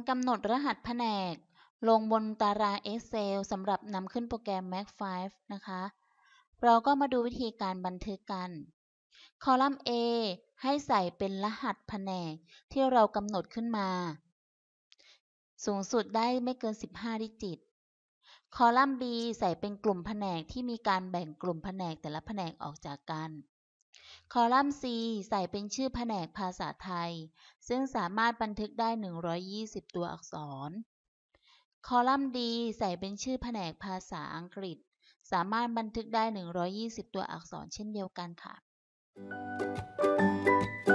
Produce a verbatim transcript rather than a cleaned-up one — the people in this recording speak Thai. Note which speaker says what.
Speaker 1: กำหนดรหัสแผนกลงบนตาราง Excel สำหรับนำขึ้นโปรแกรม แม็ก ไฟว์ นะคะ เราก็มาดูวิธีการบันทึกกัน คอลัมน์ A ให้ใส่เป็นรหัสแผนกที่เรากำหนดขึ้นมา สูงสุดได้ไม่เกิน สิบห้า ดิจิต คอลัมน์ B ใส่เป็นกลุ่มแผนกที่มีการแบ่งกลุ่มแผนกแต่ละแผนกออกจากกัน คอลัมน์ C ใส่เป็นชื่อแผนกภาษาไทยซึ่งสามารถบันทึกได้ หนึ่งร้อยยี่สิบ ตัวอักษร คอลัมน์ D ใส่เป็นชื่อแผนกภาษาอังกฤษสามารถบันทึกได้ หนึ่งร้อยยี่สิบ ตัวอักษรเช่นเดียวกันค่ะ